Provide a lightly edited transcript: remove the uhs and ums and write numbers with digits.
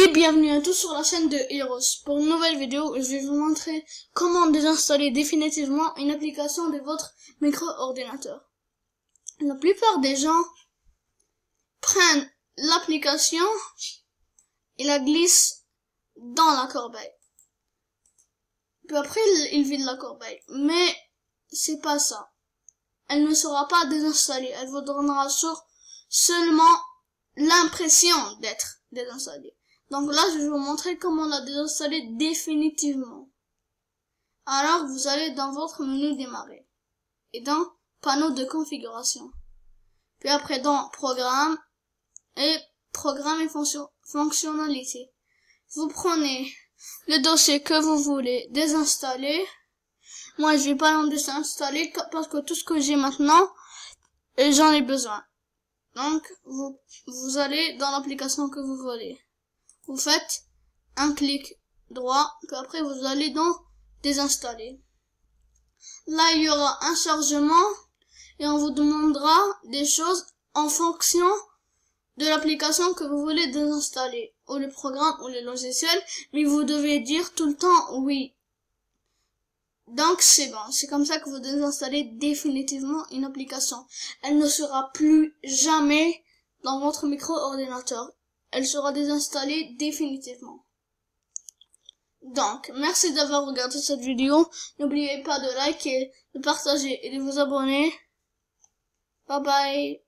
Et bienvenue à tous sur la chaîne de Heroes. Pour une nouvelle vidéo, je vais vous montrer comment désinstaller définitivement une application de votre micro-ordinateur. La plupart des gens prennent l'application et la glissent dans la corbeille. Puis après, ils vident la corbeille. Mais c'est pas ça. Elle ne sera pas désinstallée. Elle vous donnera seulement l'impression d'être désinstallée. Donc là, je vais vous montrer comment la désinstaller définitivement. Alors, vous allez dans votre menu démarrer et dans panneau de configuration. Puis après dans programme et fonctionnalités. Vous prenez le dossier que vous voulez désinstaller. Moi, je vais pas l'en désinstaller parce que tout ce que j'ai maintenant, j'en ai besoin. Donc, vous allez dans l'application que vous voulez. Vous faites un clic droit, puis après vous allez dans désinstaller. Là, il y aura un chargement et on vous demandera des choses en fonction de l'application que vous voulez désinstaller, ou le programme ou le logiciel, mais vous devez dire tout le temps oui. Donc c'est bon, c'est comme ça que vous désinstallez définitivement une application. Elle ne sera plus jamais dans votre micro-ordinateur. Elle sera désinstallée définitivement. Donc, merci d'avoir regardé cette vidéo. N'oubliez pas de liker, de partager et de vous abonner. Bye bye.